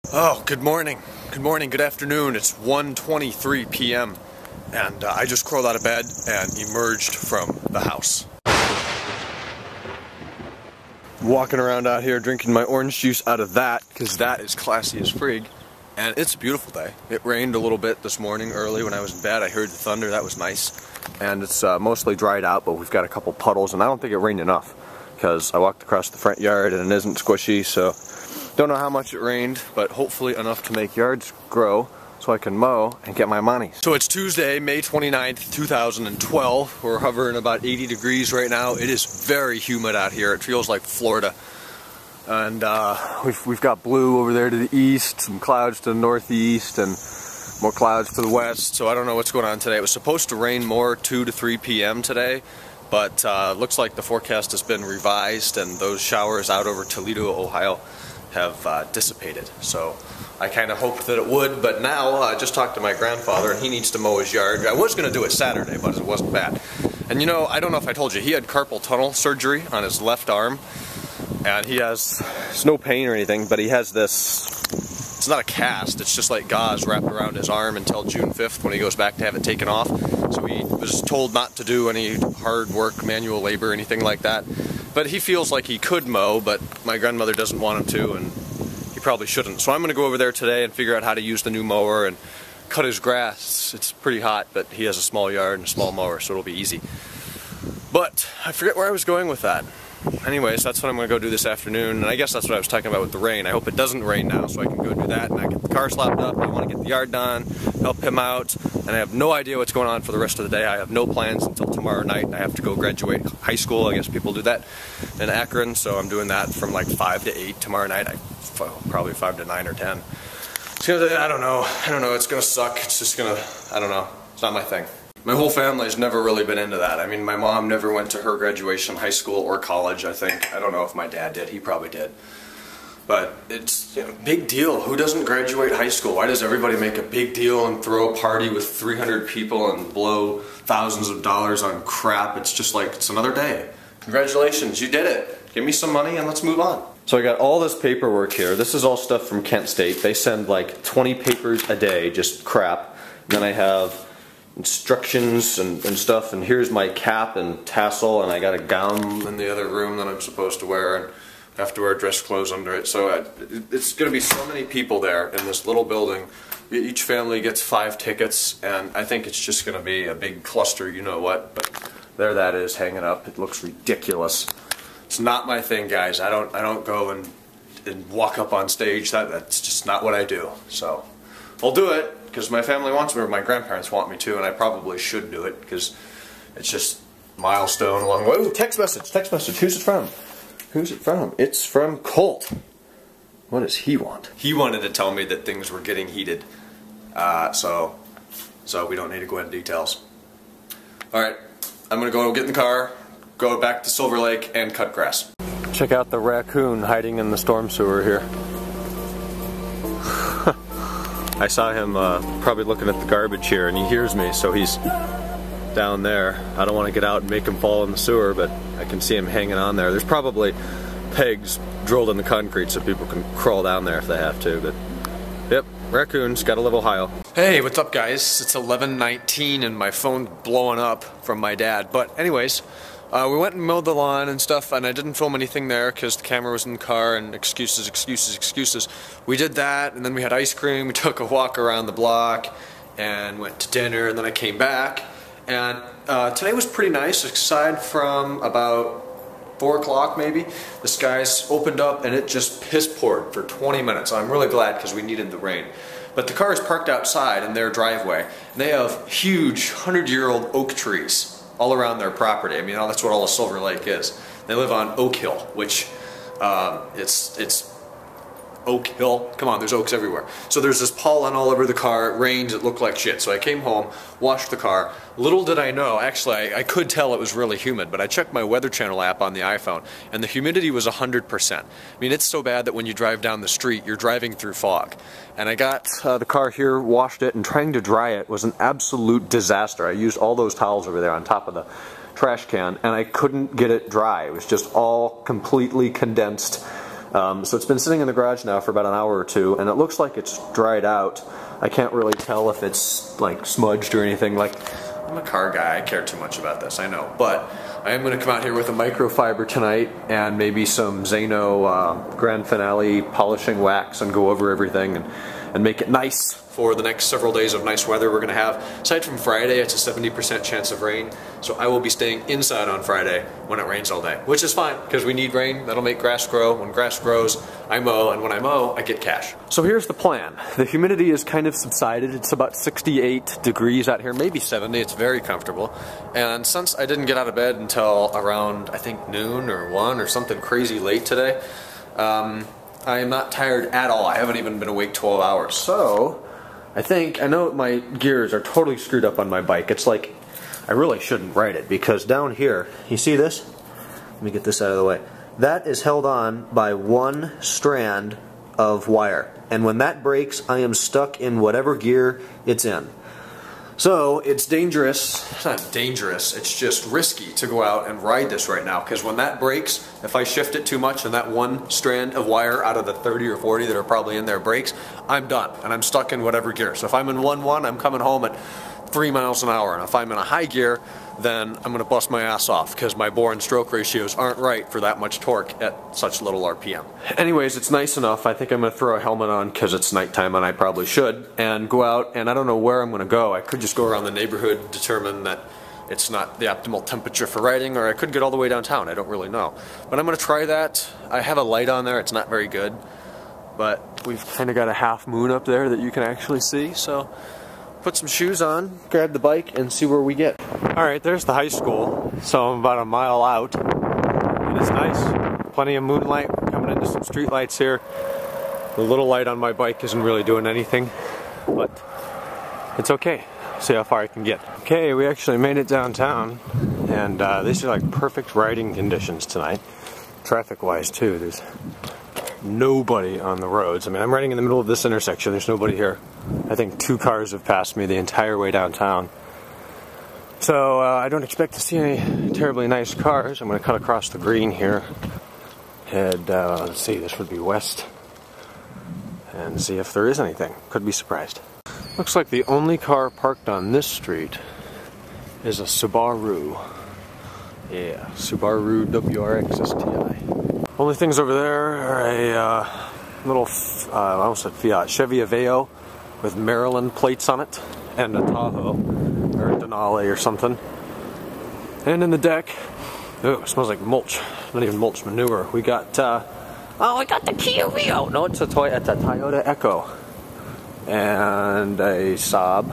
Oh, good morning. Good morning, good afternoon. It's 1:23 p.m. and I just crawled out of bed and emerged from the house. Walking around out here drinking my orange juice out of that, because that is classy as frig. And it's a beautiful day. It rained a little bit this morning early when I was in bed. I heard the thunder, that was nice. And it's mostly dried out, but we've got a couple puddles, and I don't think it rained enough because I walked across the front yard and it isn't squishy, so don't know how much it rained, but hopefully enough to make yards grow so I can mow and get my money. So it's Tuesday, May 29th, 2012. We're hovering about 80 degrees right now. It is very humid out here. It feels like Florida. And we've got blue over there to the east, some clouds to the northeast, and more clouds to the west. So I don't know what's going on today. It was supposed to rain more 2 to 3 p.m. today, but looks like the forecast has been revised, and those showers out over Toledo, Ohio have dissipated. So I kind of hoped that it would, but now I just talked to my grandfather and he needs to mow his yard. I was going to do it Saturday, but it wasn't bad. And you know, I don't know if I told you, he had carpal tunnel surgery on his left arm, and he has, it's no pain or anything, but he has this, it's not a cast, it's just like gauze wrapped around his arm until June 5th when he goes back to have it taken off. So he was told not to do any hard work, manual labor, anything like that. But he feels like he could mow, but my grandmother doesn't want him to, and he probably shouldn't. So I'm going to go over there today and figure out how to use the new mower and cut his grass. It's pretty hot, but he has a small yard and a small mower, so it'll be easy. But I forget where I was going with that. Anyways, that's what I'm going to go do this afternoon, and I guess that's what I was talking about with the rain. I hope it doesn't rain now so I can go do that, and I get the car slapped up, I want to get the yard done, help him out, and I have no idea what's going on for the rest of the day. I have no plans until tomorrow night. I have to go graduate high school. I guess people do that in Akron, so I'm doing that from like 5 to 8 tomorrow night. Probably 5 to 9 or 10. It's gonna, I don't know, it's gonna suck. It's just gonna, I don't know, it's not my thing. My whole family's never really been into that. I mean, my mom never went to her graduation, high school or college, I think. I don't know if my dad did. He probably did. But it's, you know, big deal. Who doesn't graduate high school? Why does everybody make a big deal and throw a party with 300 people and blow thousands of dollars on crap? It's just like, it's another day. Congratulations, you did it. Give me some money and let's move on. So I got all this paperwork here. This is all stuff from Kent State. They send like 20 papers a day, just crap. And then I have instructions and stuff, and here's my cap and tassel, and I got a gown in the other room that I'm supposed to wear, and I have to wear dress clothes under it. So it's going to be so many people there in this little building. Each family gets 5 tickets, and I think it's just going to be a big cluster, you know what, but there that is hanging up. It looks ridiculous. It's not my thing, guys. I don't go and walk up on stage. That's just not what I do. So I'll do it because my family wants me, or my grandparents want me to, and I probably should do it because it's just a milestone along the way. Ooh, text message. Who's it from? Who's it from? It's from Colt. What does he want? He wanted to tell me that things were getting heated. So we don't need to go into details. Alright, I'm going to go get in the car, go back to Silver Lake, and cut grass. Check out the raccoon hiding in the storm sewer here. I saw him probably looking at the garbage here, and he hears me, so he's down there. I don't want to get out and make him fall in the sewer, but I can see him hanging on there. There's probably pegs drilled in the concrete so people can crawl down there if they have to, but yep, raccoons, gotta live Ohio. Hey, what's up guys? It's 11:19 and my phone's blowing up from my dad, but anyways, we went and mowed the lawn and stuff, and I didn't film anything there because the camera was in the car, and excuses. We did that, and then we had ice cream, we took a walk around the block, and went to dinner, and then I came back, and today was pretty nice, aside from about 4 o'clock maybe. The skies opened up, and it just piss poured for 20 minutes. I'm really glad because we needed the rain. But the car is parked outside in their driveway, and they have huge 100-year-old oak trees all around their property. I mean, that's what all of Silver Lake is. They live on Oak Hill, which it's Oak Hill. Come on, there's oaks everywhere. So there's this pollen all over the car. It rains. It looked like shit. So I came home, washed the car. Little did I know, actually, I could tell it was really humid, but I checked my Weather Channel app on the iPhone, and the humidity was 100%. I mean, it's so bad that when you drive down the street, you're driving through fog. And I got the car here, washed it, and trying to dry it was an absolute disaster. I used all those towels over there on top of the trash can, and I couldn't get it dry. It was just all completely condensed So it's been sitting in the garage now for about an hour or two, and it looks like it's dried out. I can't really tell if it's like smudged or anything. Like, I'm a car guy, I care too much about this, I know. But I am going to come out here with a microfiber tonight and maybe some Zano Grand Finale polishing wax and go over everything and make it nice for the next several days of nice weather we're going to have. Aside from Friday, it's a 70% chance of rain, so I will be staying inside on Friday when it rains all day, which is fine because we need rain. That'll make grass grow. When grass grows, I mow, and when I mow, I get cash. So here's the plan. The humidity is kind of subsided. It's about 68 degrees out here, maybe 70. It's very comfortable. And since I didn't get out of bed until around, I think, noon or 1 or something crazy late today, I am not tired at all. I haven't even been awake 12 hours. So I know my gears are totally screwed up on my bike. It's like, I really shouldn't ride it because down here, you see this? Let me get this out of the way. That is held on by one strand of wire. And when that breaks, I am stuck in whatever gear it's in. So it's dangerous, it's not dangerous, it's just risky to go out and ride this right now, because when that breaks, if I shift it too much and that one strand of wire out of the 30 or 40 that are probably in there breaks, I'm done and I'm stuck in whatever gear. So if I'm in 1-1, I'm coming home at 3 miles an hour, and if I'm in a high gear, then I'm going to bust my ass off because my bore and stroke ratios aren't right for that much torque at such little RPM. Anyways, it's nice enough. I think I'm going to throw a helmet on because it's nighttime and I probably should, and go out, and I don't know where I'm going to go. I could just go around the neighborhood, determine that it's not the optimal temperature for riding, or I could get all the way downtown. I don't really know. But I'm going to try that. I have a light on there. It's not very good, but we've kind of got a half moon up there that you can actually see, so put some shoes on, grab the bike, and see where we get. Alright, there's the high school, so I'm about a mile out. And it's nice. Plenty of moonlight, coming into some street lights here. The little light on my bike isn't really doing anything, but it's okay. See how far I can get. Okay, we actually made it downtown, and these are like perfect riding conditions tonight. Traffic-wise too, there's nobody on the roads. I mean, I'm riding in the middle of this intersection, there's nobody here. I think 2 cars have passed me the entire way downtown. So I don't expect to see any terribly nice cars. I'm going to cut across the green here. Head, let's see, this would be west. And see if there is anything. Could be surprised. Looks like the only car parked on this street is a Subaru. Yeah, Subaru WRX STI. Only things over there are a little, I almost said Fiat, Chevy Aveo with Maryland plates on it, and a Tahoe, or a Denali or something. And in the deck, oh, it smells like mulch. Not even mulch, manure. We got, oh, I got the Kia Rio. No, it's a Toyota Echo. And a Saab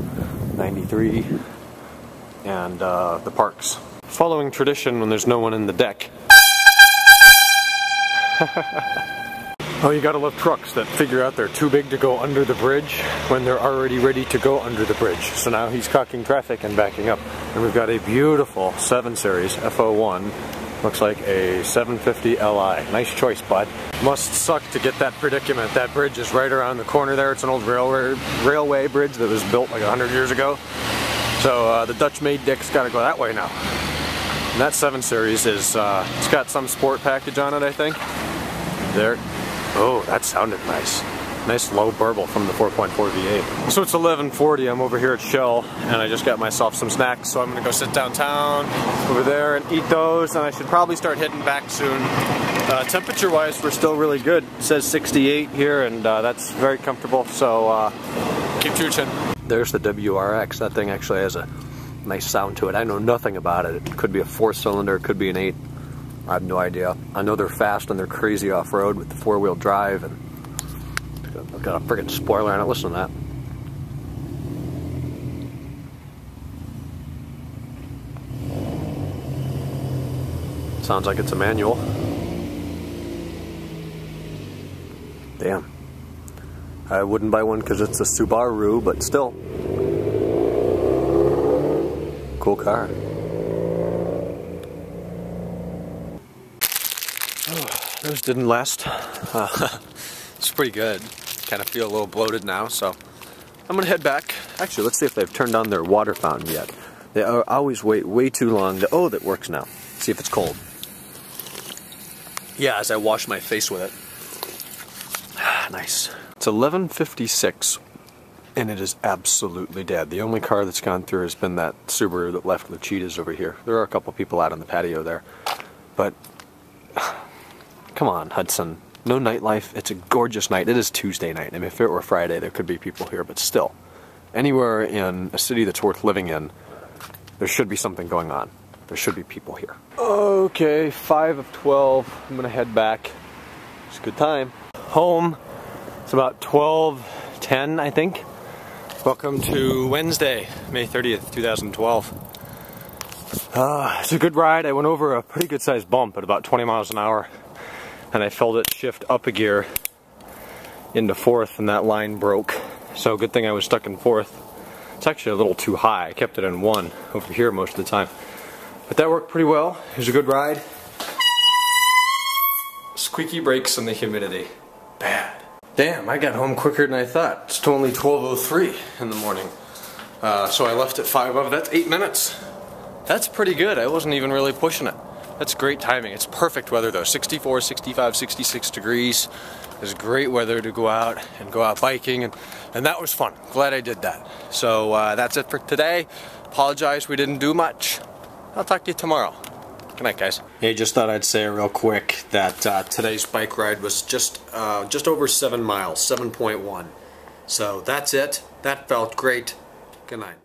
93. And the parks. Following tradition when there's no one in the deck. Oh, you gotta love trucks that figure out they're too big to go under the bridge when they're already ready to go under the bridge. So now he's cocking traffic and backing up. And we've got a beautiful 7 Series FO1. Looks like a 750 Li. Nice choice, bud. Must suck to get that predicament. That bridge is right around the corner there. It's an old railway bridge that was built like 100 years ago. So the Dutch-made dick's gotta go that way now. And that 7 Series is, it's got some sport package on it, I think. There. Oh, that sounded nice. Nice low burble from the 4.4 V8. So it's 11:40, I'm over here at Shell, and I just got myself some snacks, so I'm gonna go sit downtown over there and eat those, and I should probably start heading back soon. Temperature-wise, we're still really good. It says 68 here, and that's very comfortable, so keep chooching. There's the WRX. That thing actually has a nice sound to it. I know nothing about it. It could be a 4-cylinder, it could be an 8. I have no idea. I know they're fast and they're crazy off-road with the 4-wheel drive, and I've got a friggin' spoiler on it. Listen to that. Sounds like it's a manual. Damn. I wouldn't buy one because it's a Subaru, but still. Cool car. Those didn't last. It's pretty good. Kind of feel a little bloated now, so I'm gonna head back. Actually, let's see if they've turned on their water fountain yet. They always wait way too long. Oh, that works now. See if it's cold. Yeah, as I wash my face with it. Nice. It's 11:56 and it is absolutely dead. The only car that's gone through has been that Subaru that left with Cheetahs over here. There are a couple people out on the patio there. But, come on, Hudson. No nightlife. It's a gorgeous night. It is Tuesday night. I mean, if it were Friday, there could be people here, but still. Anywhere in a city that's worth living in, there should be something going on. There should be people here. Okay, 5 of 12. I'm gonna head back. It's a good time. Home. It's about 12:10, I think. Welcome to Wednesday, May 30th, 2012. It's a good ride. I went over a pretty good sized bump at about 20 miles an hour and I felt it shift up a gear into 4th and that line broke. So good thing I was stuck in 4th. It's actually a little too high. I kept it in 1 over here most of the time. But that worked pretty well. It was a good ride. Squeaky brakes and the humidity. Bad. Damn, I got home quicker than I thought. It's only 12:03 in the morning. So I left at 5 of, that's 8 minutes. That's pretty good. I wasn't even really pushing it. That's great timing. It's perfect weather though. 64, 65, 66 degrees. It's great weather to go out biking and that was fun. Glad I did that. So that's it for today. Apologize we didn't do much. I'll talk to you tomorrow. Good night, guys. Hey, just thought I'd say real quick that today's bike ride was just over 7 miles, 7.1. So that's it. That felt great. Good night.